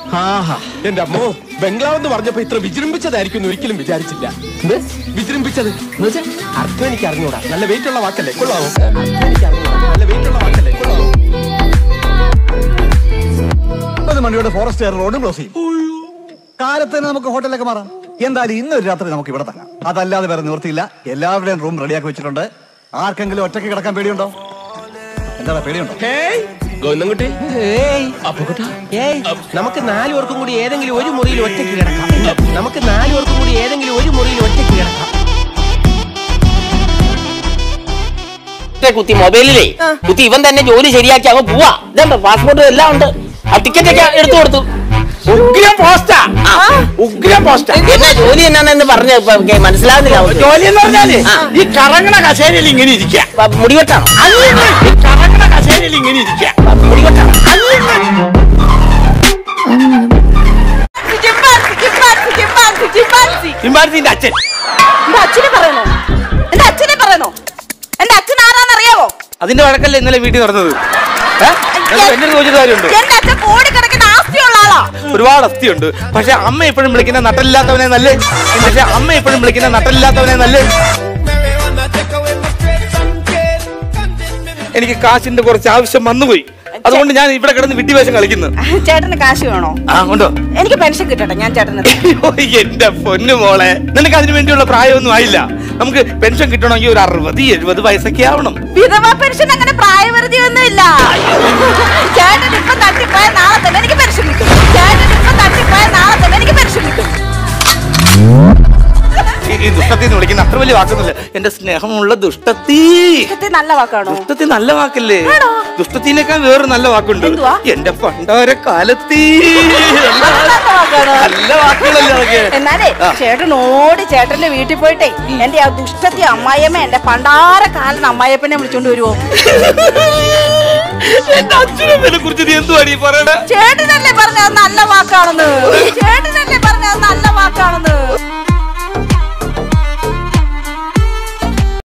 എന്റെ അമ്മോ, ബംഗ്ലാവ് എന്ന് പറഞ്ഞപ്പോ ഇത്ര വിജൃംഭിച്ചതായിരിക്കും ഒരിക്കലും വിചാരിച്ചില്ല. വിജൃംഭിച്ചത് അർത്ഥം എനിക്ക് അറിഞ്ഞൂടാ. നല്ല വെയിറ്റ് ഉള്ള വാക്കല്ലേ, കൊള്ളാവോ? നല്ല വെയിറ്റ് ഉള്ള വാക്കല്ലേ, കൊള്ളാവോ? 9 മണിയോടെ ഫോറസ്റ്റ് റോഡ് ക്ലോസ് ചെയ്യും. കാലത്ത് തന്നെ നമുക്ക് ഹോട്ടലിലേക്ക് മാറാം. എന്തായാലും ഇന്നൊരു രാത്രി നമുക്ക് ഇവിടെ തങ്ങാം. അതല്ലാതെ വേറെ നിവൃത്തിയില്ല. എല്ലാവരുടെയും റൂം റെഡിയാക്കി വെച്ചിട്ടുണ്ട്. ആർക്കെങ്കിലും ഒറ്റയ്ക്ക് കിടക്കാൻ പേടിയുണ്ടോ? എന്താ പേടിയുണ്ടോ? ഗോവിന്ദൻകുട്ടി, നമുക്ക് 4 പേർക്കും കൂടി ഏതെങ്കിലും ഒരു മുറിയിൽ ഒറ്റയ്ക്ക് കിടക്കാം. നമുക്ക് 4 പേർക്കും കൂടി ഏതെങ്കിലും ഒരു മുറിയിൽ ഒറ്റയ്ക്ക് കിടക്കാം. കുത്തി മൊബൈലിലേ കുത്തി ഇവൻ തന്നെ ജോലി ശരിയാക്കി അങ്ങ് പോവാ. ഇതുണ്ട്, പാസ്പോർട്ട് എല്ലാം ഉണ്ട്. ആ ടിക്കറ്റ് ഒക്കെ എടുത്തു കൊടുത്തു. ഉഗ്രം പോസ്റ്റാ, ഉഗ്രം പോസ്റ്റാ. എന്നാ ജോലി എന്നാണെന്ന് പറഞ്ഞ മനസ്സിലാവുന്നില്ല. ജോലി എന്ന് പറഞ്ഞാല് ഈ കറങ്ങണ കസേരയിൽ ഇങ്ങനെ ഇരിക്കുക. മുടിവെട്ടാണോ? ഈ കറങ്ങണ കസേരയിൽ ഇങ്ങനെ ഇരിക്കുക. മുടിവെട്ടാണോ? ചിമ്പാൻസിന്റെ അച്ഛൻ. അച്ഛനെ പറയണോ? എന്റെ അച്ഛനെ പറയണോ? എന്റെ അച്ഛൻ ആരാന്നറിയാവോ? അതിന്റെ വഴക്കല്ലേ ഇന്നലെ വീട്ടിൽ നടന്നത്. എന്നെ ചോദിച്ചത് കാര്യമുണ്ടോ? എന്റെ അച്ഛൻ കോടിക്കണക്കിന് ആസ്തിയുള്ള ആളാ. ഒരുപാട് അസ്ഥിയുണ്ട്. പക്ഷെ അമ്മ എപ്പോഴും വിളിക്കുന്ന നട്ടലില്ലാത്തവനെ നല്ല. പക്ഷെ അമ്മ എപ്പോഴും വിളിക്കുന്ന നട്ടലില്ലാത്തവനെ നല്ല. എനിക്ക് കാശിന്റെ കുറച്ച് ആവശ്യം വന്നുപോയി. അതുകൊണ്ട് ഞാൻ ഇവിടെ കിടന്ന് വിഡ്ഢിവേഷം കളിക്കുന്നു. ചേട്ടന് കാശ് വേണോ? ഉണ്ടോ? എനിക്ക് പെൻഷൻ കിട്ടട്ടെ, ഞാൻ ചേട്ടന്. എന്റെ പൊന്നു മോളെ, നിനക്ക് അതിനു വേണ്ടിയുള്ള പ്രായമൊന്നും ആയില്ല. നമുക്ക് പെൻഷൻ കിട്ടണമെങ്കിൽ ഒരു 60-70 വയസ്സൊക്കെ ആവണം. വിധവാ പെൻഷൻ അങ്ങനെ പ്രായപരിധി ഒന്നും ഇല്ല. ചേട്ടൻ ഇപ്പൊ തട്ടിപ്പോയ നാളെ തന്നെ എനിക്ക് പെൻഷൻ കിട്ടും. ചേട്ടൻ ഇപ്പൊ തട്ടിപ്പോയ നാളെ തന്നെ എനിക്ക് പെൻഷൻ കിട്ടും. ഈ ദുഷ്ടത്തി എന്ന് വിളിക്കുന്ന അത്ര വലിയ വാക്കൊന്നുമില്ല. എന്റെ സ്നേഹമുള്ള ദുഷ്ടത്തി. നല്ല വാക്കാണോ? ദുഷ്ടത്തി നല്ല വാക്കല്ലേ? ദുഷ്ടത്തിനേക്കാൾ വേറെ നല്ല വാക്കുണ്ട്. എന്റെ പണ്ടാര കാലത്തി. നല്ല വാക്കുകളല്ലേ അതൊക്കെ. എന്നാലേ ചേട്ടൻ ഓടി ചേട്ടന്റെ വീട്ടിൽ പോയിട്ടേ എന്റെ ആ ദുഷ്ടത്തി അമ്മായിയമ്മ എന്റെ പണ്ടാര കാലം അമ്മായിയപ്പനെ വിളിച്ചോണ്ട് വരുവോ? എന്റെ അച്ഛനെ കുറിച്ച് നീ എന്തുവാടി പറയണേ? ചേട്ടനല്ലേ പറഞ്ഞ നല്ല വാക്കാണെന്ന്.